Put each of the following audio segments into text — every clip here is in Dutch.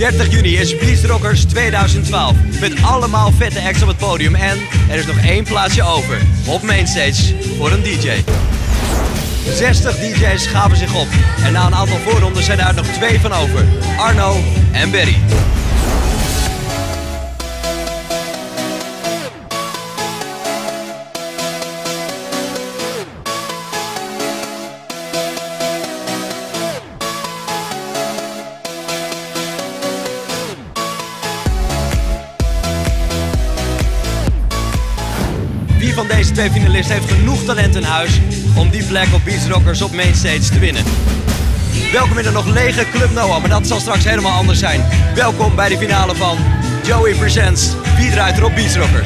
30 juni is Beats Rockers 2012 met allemaal vette acts op het podium en er is nog één plaatsje over op Mainstage voor een DJ. 60 DJ's gaven zich op en na een aantal voorrondes zijn er nog 2 van over, Arno en Barry. Wie van deze 2 finalisten heeft genoeg talent in huis om die plek op Beats Rockers op Mainstage te winnen? Welkom in de nog lege Club Noah, maar dat zal straks helemaal anders zijn. Welkom bij de finale van Joey Presents Wie draait er op Beats Rockers?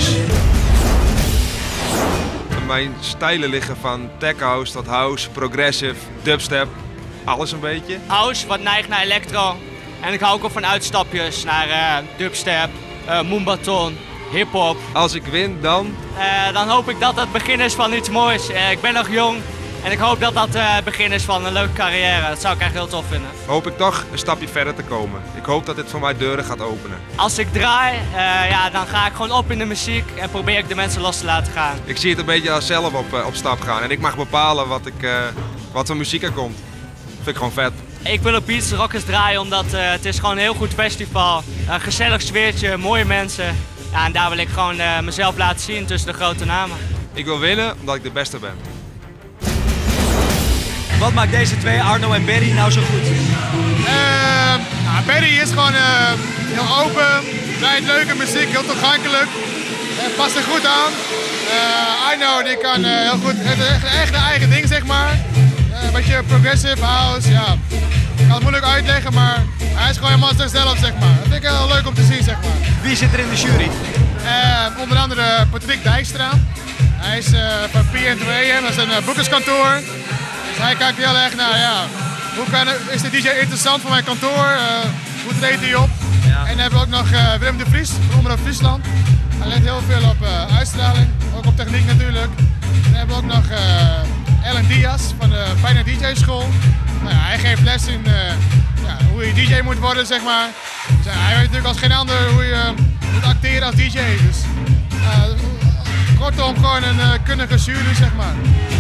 Mijn stijlen liggen van tech house tot house, progressive, dubstep, alles een beetje. House wat neigt naar electro en ik hou ook al van uitstapjes naar dubstep, moombaton, hip-hop. Als ik win, dan Dan hoop ik dat het begin is van iets moois. Ik ben nog jong en ik hoop dat dat het begin is van een leuke carrière. Dat zou ik echt heel tof vinden. hoop ik toch een stapje verder te komen. Ik hoop dat dit voor mij deuren gaat openen. Als ik draai, dan ga ik gewoon op in de muziek en probeer ik de mensen los te laten gaan. Ik zie het een beetje als zelf op stap gaan en ik mag bepalen wat voor muziek er komt. Vind ik gewoon vet. Ik wil op Beats Rockers draaien omdat het is gewoon een heel goed festival. Een gezellig sfeertje, mooie mensen. Ja, en daar wil ik gewoon mezelf laten zien tussen de grote namen. Ik wil winnen omdat ik de beste ben. Wat maakt deze 2, Arno en Barry, nou zo goed? Barry is gewoon heel open, draait leuke muziek, heel toegankelijk. Past er goed aan. Arno die kan heel goed, heeft echt een eigen ding zeg maar. Een beetje progressive house, ja. Ik kan het moeilijk uitleggen, maar hij is gewoon helemaal zichzelf zeg maar. Dat vind ik heel leuk om te zien zeg maar. Wie zit er in de jury? Onder andere Patrick Dijkstra. Hij is van PM2AM, dat is een boekerskantoor. Dus hij kijkt heel erg naar, ja, is de DJ interessant voor mijn kantoor? Hoe treedt hij op? Ja. En dan hebben we ook nog Willem de Vries, van Omroep Friesland. Hij let heel veel op uitstraling, ook op techniek natuurlijk. Dan hebben we ook nog Ellen Diaz van de Bijna DJ School. Nou ja, hij geeft les in hoe je DJ moet worden, zeg maar. Dus, hij weet natuurlijk als geen ander hoe je moet acteren als DJ. Dus, kortom, gewoon een kundige jury, zeg maar.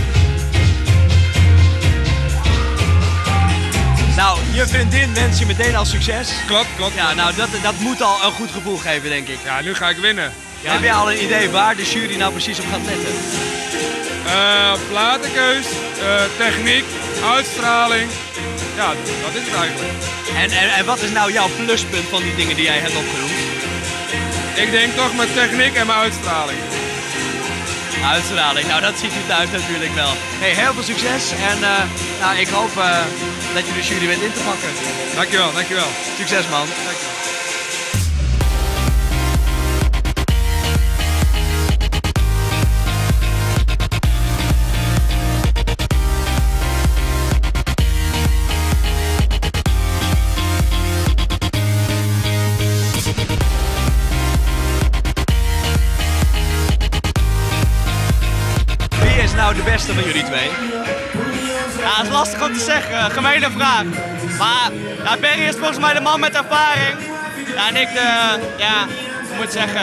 Nou, je vriendin wens je meteen al succes. Klopt. Ja, nou dat moet al een goed gevoel geven, denk ik. Ja, nu ga ik winnen. Ja. Heb jij al een idee waar de jury nou precies op gaat letten? Platenkeus, techniek, uitstraling. Ja, dat is het eigenlijk. En wat is nou jouw pluspunt van die dingen die jij hebt opgenoemd? Ik denk toch mijn techniek en mijn uitstraling. Uitstraling, nou dat ziet u thuis natuurlijk wel. Hey, heel veel succes en ik hoop dat je de jury weet in te pakken. Dankjewel. Succes man. Dankjewel. Wie is nou de beste van jullie 2? Ja, dat is lastig om te zeggen, gemene vraag. Maar Barry is volgens mij de man met ervaring. Ja, en ik hoe moet ik zeggen,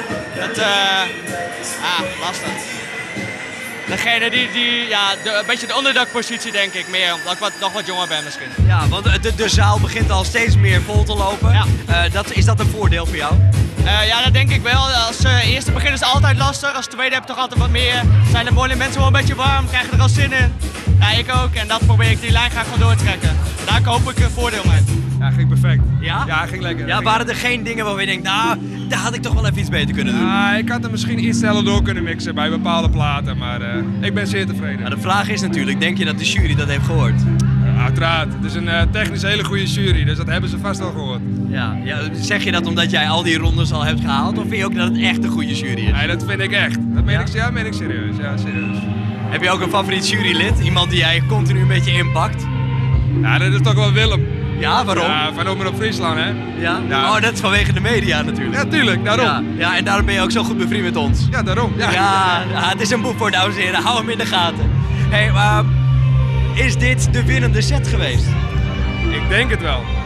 lastig. Degene een beetje de underdog-positie denk ik meer, omdat ik nog wat jonger ben misschien. Ja, want de zaal begint al steeds meer vol te lopen. Ja. Is dat een voordeel voor jou? Ja, dat denk ik wel. Als eerste begin is het altijd lastig, als tweede heb je toch altijd wat meer. Zijn de mooie mensen wel een beetje warm, krijgen er al zin in. Ja, ik ook en dat probeer ik, die lijn ga ik gewoon doortrekken. Daar hoop ik een voordeel mee. Ja, ging perfect. Ja? Ja, ging lekker. Ja, waren er geen dingen waarvan je denkt, nou, daar had ik toch wel even iets beter kunnen doen? Ik had er misschien iets sneller door kunnen mixen bij bepaalde platen, maar ik ben zeer tevreden. Nou, de vraag is natuurlijk, denk je dat de jury dat heeft gehoord? Uiteraard. Het is een technisch hele goede jury, dus dat hebben ze vast wel gehoord. Ja, zeg je dat omdat jij al die rondes al hebt gehaald, of vind je ook dat het echt een goede jury is? Nee, dat vind ik echt. Dat meen ik serieus. Ja, serieus. Heb je ook een favoriet jurylid? Iemand die jij continu een beetje inpakt? Ja, dat is toch wel Willem. Ja, waarom? Ja, van Omroep Friesland, hè? Ja? Ja. Oh, dat is vanwege de media natuurlijk. Ja, tuurlijk, daarom. Ja, en daarom ben je ook zo goed bevriend met ons. Ja, daarom. Ja. Ja, het is een boek voor, dames en heren. Hou hem in de gaten. Hey, is dit de winnende set geweest? Ik denk het wel.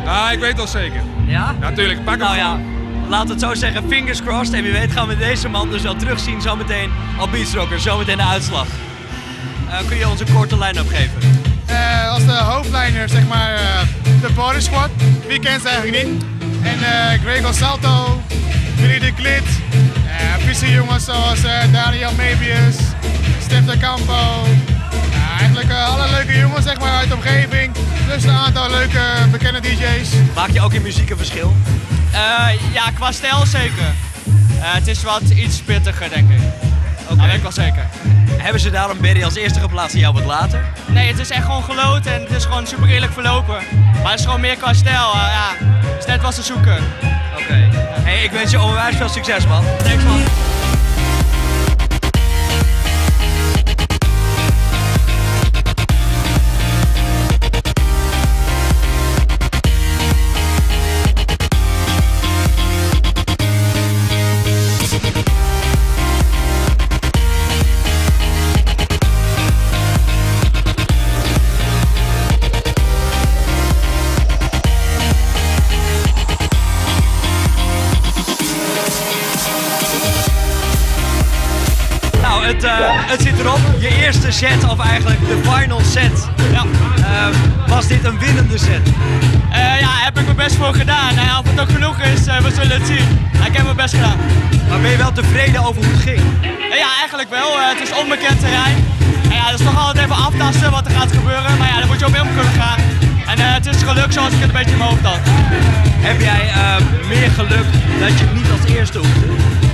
Ah, ik weet al zeker. Ja? Natuurlijk, pak hem Nou ja, gewoon. laten we het zo zeggen, fingers crossed. En wie weet gaan we deze man dus wel terugzien zometeen op Beatsrocker. Zometeen de uitslag. Kun je ons een korte line-up geven? Als de hoofdlijner, zeg maar, de Body Squad. Wie kent ze eigenlijk niet? En Gregor Salto, Willy de Klit, visiejongens zoals Daniel Mebius, Stef de Campo. Eigenlijk alle leuke jongens, zeg maar, uit de omgeving. Dus een aantal leuke bekende DJ's. Maak je ook in muziek een verschil? Ja, qua stijl zeker. Het is wat iets pittiger, denk ik. Dat weet ik wel zeker. Hebben ze daarom Berry als eerste geplaatst en jou wat later? Nee, het is echt gewoon geloot en het is gewoon super eerlijk verlopen. Maar het is gewoon meer qua stijl. Ja, het is net wat ze zoeken. Oké. Hey, ik wens je onwijs veel succes, man. Thanks, man. Het zit erop. Je eerste set, of eigenlijk de final set. Ja. Was dit een winnende set? Ja, heb ik mijn best voor gedaan. Of het ook genoeg is, we zullen het zien. Ik heb mijn best gedaan. Maar ben je wel tevreden over hoe het ging? Ja, eigenlijk wel. Het is onbekend terrein. En ja, dat is toch altijd even aftasten wat er gaat gebeuren. Maar ja, daar moet je op in kunnen gaan. En het is geluk zoals ik het een beetje in mijn hoofd had. Heb jij meer geluk dat je niet als eerste hoefde?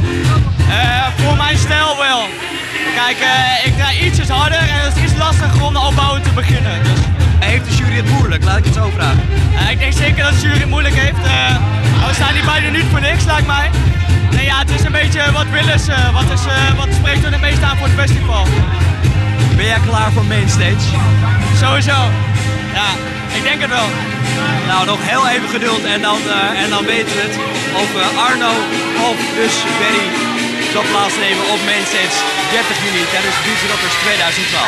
Voor mijn stijl wel. Kijk, ik draai ietsjes harder en het is iets lastiger om de opbouwen te beginnen. Dus. Heeft de jury het moeilijk? Laat ik het zo vragen. Ik denk zeker dat de jury het moeilijk heeft. We staan hier beide niet voor niks, lijkt mij. En ja, het is een beetje wat willen ze. Wat spreekt er het meest aan voor het festival? Ben jij klaar voor Mainstage? Sowieso. Ja, ik denk het wel. Nou, nog heel even geduld en dan weten we het. Of Arno of dus Berry zal plaatsnemen op Mainstage 30 juni tijdens Beatsrockers 2012.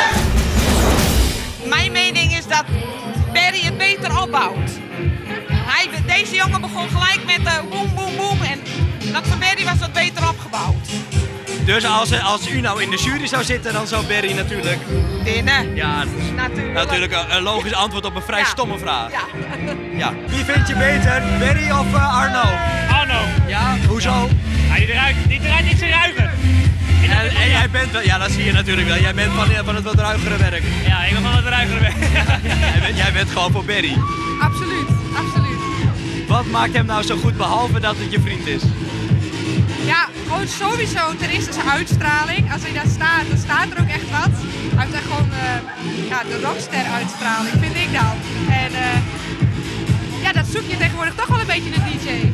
Mijn mening is dat Berry het beter opbouwt. Deze jongen begon gelijk met boem boem boem en dat van Berry was wat beter opgebouwd. Dus als u nou in de jury zou zitten, dan zou Berry natuurlijk... Winnen. Ja, natuurlijk een logisch antwoord op een vrij stomme vraag. Ja. Ja. Wie vind je beter, Berry of Arno? Arno. Ja, hoezo? Ja, die draait niet zo ruiger. En jij bent wel, ja dat zie je natuurlijk wel, jij bent van het wat ruigere werk. Ja, ik ben van het ruigere werk. Jij bent gewoon voor Berry. Absoluut, absoluut. Wat maakt hem nou zo goed, behalve dat het je vriend is? Ja, gewoon sowieso ten eerste zijn uitstraling. Als hij daar staat, dan staat er ook echt wat. Hij heeft echt gewoon de rockster uitstraling, vind ik dan. En ja, dat zoek je tegenwoordig toch wel een beetje in een DJ.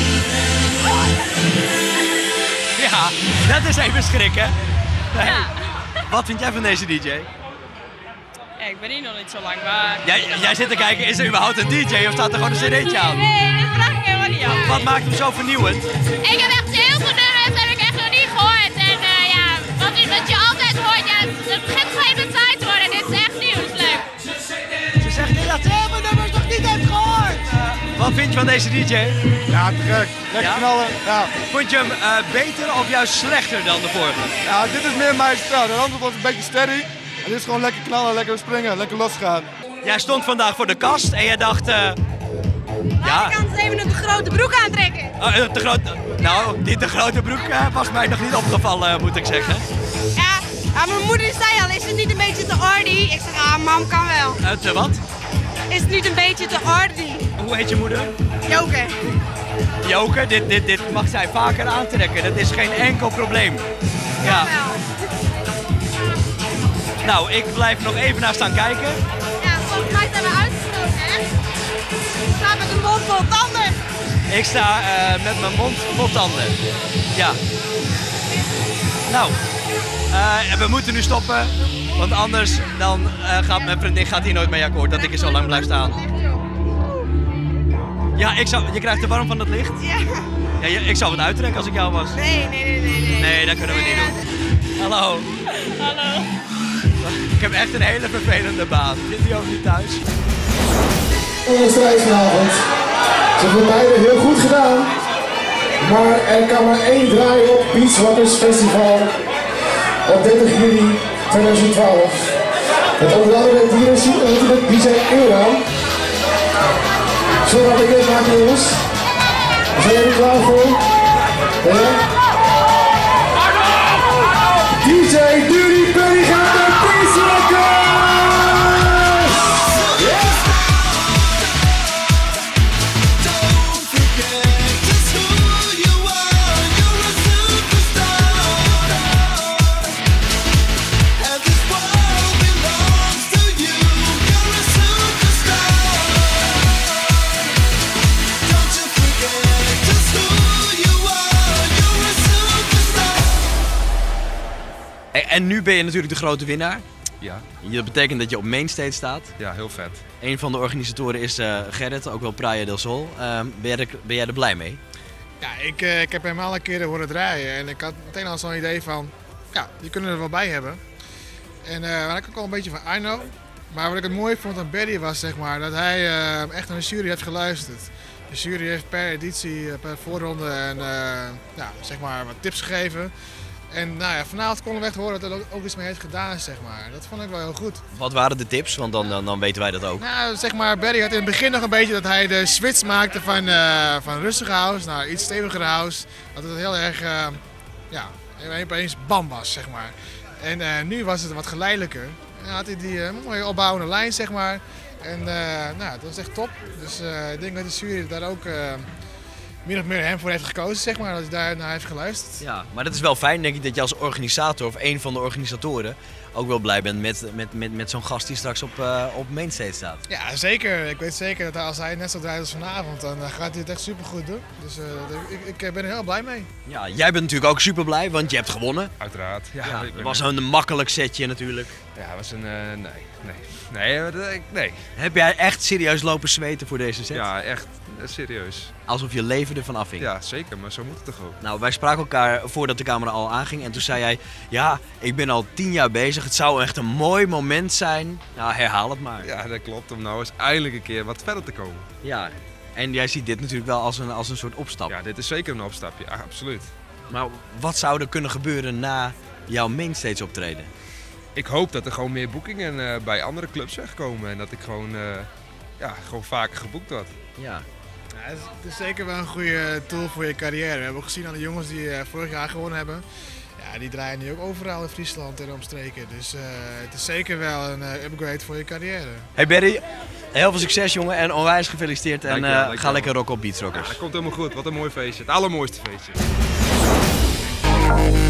Ja, dat is even schrikken. Ja. Wat vind jij van deze DJ? Ja, ik ben hier nog niet zo lang, maar... Jij zit te kijken, is er überhaupt een DJ of staat er gewoon een cd'tje aan? Nee, dat vraag ik helemaal niet af. Wat maakt hem zo vernieuwend? Ik heb echt heel veel nummers, heb ik echt nog niet gehoord. En ja, wat je altijd hoort, ja, het begint op een gegeven moment saai te worden. Dit is echt nieuw, dat is leuk. Ze zegt niet dat ze mijn nummers nog niet heeft gehoord. Wat vind je van deze DJ? Ja, te gek. Lekker knallen. Ja. Vond je hem beter of juist slechter dan de vorige? Ja, dit is meer mijn stijl. De andere was een beetje steady. En dit is gewoon lekker knallen, lekker springen, lekker losgaan. Jij stond vandaag voor de kast en jij dacht... ja. Ik kan eens even een te grote broek aantrekken. Te groot... Nou, die te grote broek was mij nog niet opgevallen, moet ik zeggen. Ja, mijn moeder zei al, is het niet een beetje te ordy? Ik zeg, ah, mam kan wel. Te wat? Is het niet een beetje te ordy? Hoe heet je moeder? Joker. Joker, dit mag zij vaker aantrekken. Dat is geen enkel probleem. Ja. Wel. Nou, ik blijf nog even naar staan kijken. Ja, volgens mij zijn we uitgesproken, hè? Ik sta met een mond vol tanden. Ik sta met mijn mond vol tanden. Ja. Nou, we moeten nu stoppen. Want anders dan gaat mijn vriendin hier nooit mee akkoord dat ik hier zo lang blijf staan. Ja, je krijgt er warm van het licht. Ja, ik zou het uittrekken als ik jou was. Nee. Nee, dat kunnen we niet doen. Hallo. Hallo. Ik heb echt een hele vervelende baan. Zit die ook niet thuis? in de strijd vanavond. Ze hebben beide heel goed gedaan. Maar er kan maar één draai op Beachrockers Festival op 30 juli 2012. Met onder andere met DJ Eran. Zullen we dat bekend maken, jongens? Zijn jullie klaar voor? Ja? DJ Duty Penny gaat naar Beachrockers! En nu ben je natuurlijk de grote winnaar. Ja. Dat betekent dat je op mainstage staat. Ja, heel vet. Een van de organisatoren is Gerrit, ook wel Praia del Sol. Ben jij er blij mee? Ja, ik heb hem al een keer horen draaien en ik had meteen al zo'n idee van, ja, die kunnen er wel bij hebben. En daar had ik ook al een beetje van Arno. Maar wat ik het mooi vond aan Barry was, zeg maar, dat hij echt naar de jury heeft geluisterd. De jury heeft per editie, per voorronde en ja, zeg maar, wat tips gegeven. En nou ja, vanavond konden we echt horen dat hij er ook iets mee heeft gedaan, zeg maar. Dat vond ik wel heel goed. Wat waren de tips? Want dan weten wij dat ook. Nou, zeg maar, Barry had in het begin nog een beetje dat hij de switch maakte van rustige house naar iets stevigere house. Dat het heel erg, ja, opeens bam was, zeg maar. En nu was het wat geleidelijker. En had hij die mooie opbouwende lijn, zeg maar. En nou, dat was echt top. Dus ik denk dat de jury daar ook min of meer hem voor heeft gekozen, zeg maar, dat hij daar naar heeft geluisterd. Ja, maar dat is wel fijn, denk ik, dat je als organisator of een van de organisatoren ook wel blij bent met zo'n gast die straks op mainstage staat. Ja, zeker. Ik weet zeker dat als hij net zo draait als vanavond, dan gaat hij het echt super goed doen. Dus ik ben er heel blij mee. Ja, jij bent natuurlijk ook super blij, want je hebt gewonnen. Uiteraard. Ja, het was een makkelijk setje natuurlijk. Ja, het was een nee. Heb jij echt serieus lopen zweten voor deze set? Ja, echt serieus. Alsof je leven ervan afhing. Ja, zeker, maar zo moet het toch ook. Nou, wij spraken elkaar voordat de camera al aanging en toen zei jij, ja, ik ben al 10 jaar bezig, het zou echt een mooi moment zijn. Nou, herhaal het maar. Ja, dat klopt, om nou eens eindelijk een keer wat verder te komen. Ja, en jij ziet dit natuurlijk wel als een soort opstap. Ja, dit is zeker een opstapje, ja, absoluut. Maar wat zou er kunnen gebeuren na jouw mainstage optreden? Ik hoop dat er gewoon meer boekingen bij andere clubs wegkomen en dat ik gewoon vaker geboekt word. Ja. Ja, het is zeker wel een goede tool voor je carrière. We hebben ook gezien aan de jongens die vorig jaar gewonnen hebben. Ja, die draaien nu ook overal in Friesland en omstreken. Dus het is zeker wel een upgrade voor je carrière. Hey Barry, heel veel succes jongen en onwijs gefeliciteerd. En dankjewel. Ga lekker rocken op Beachrockers. Ja, dat komt helemaal goed. Wat een mooi feestje. Het allermooiste feestje.